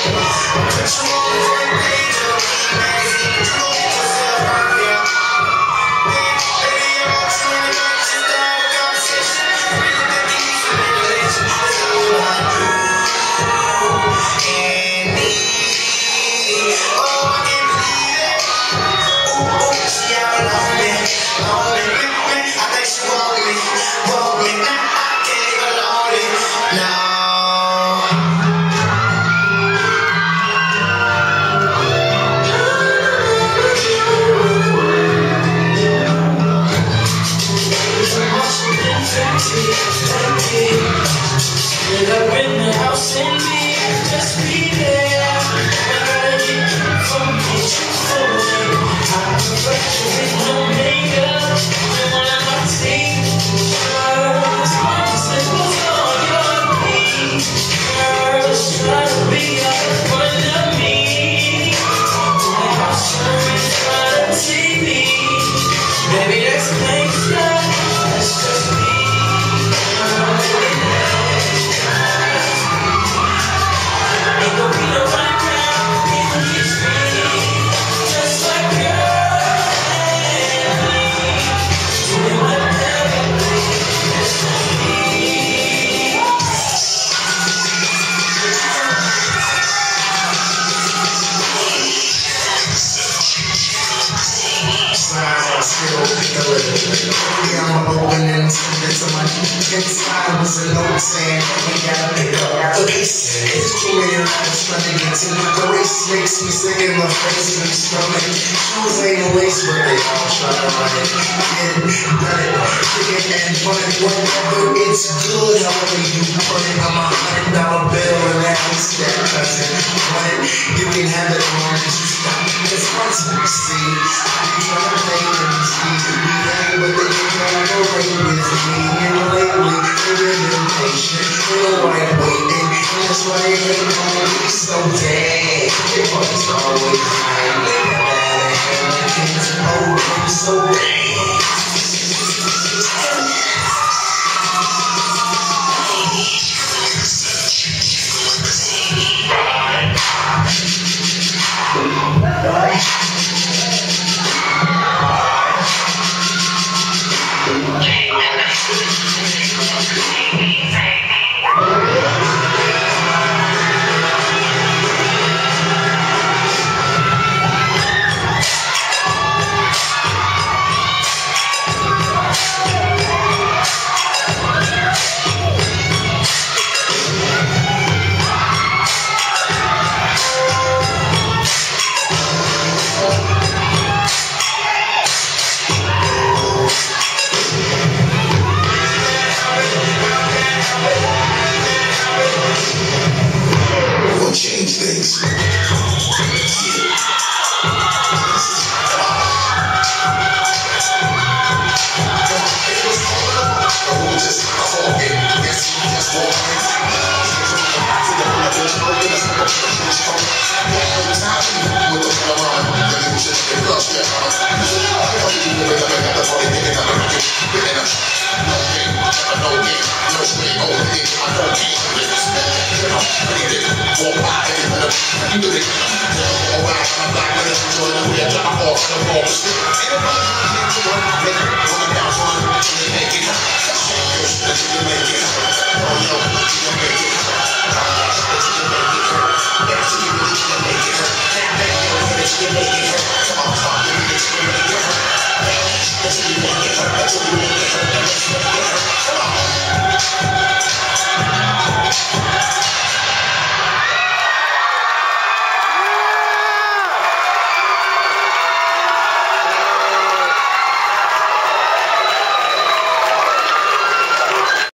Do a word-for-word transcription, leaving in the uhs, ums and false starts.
Inside was a note saying, we gotta pick up the pace. It's too many lives trying to get to the race. Makes me sick in my face and stomach. Shoes ain't no lace, but they all try to run it. Get it, done it, kick it and run it. Whatever, it's good. However you put it, I'm a hundred dollar bill and that's that cousin. Run it, you can have it long as you stop. It's fun to see. You try to play and see. We ain't what they try to rate with me. And lately, they're impatient. They're white waiting. And that's why they hate on me so dead. Your body's always high. They're bad and the kids old and so bad. Change things. You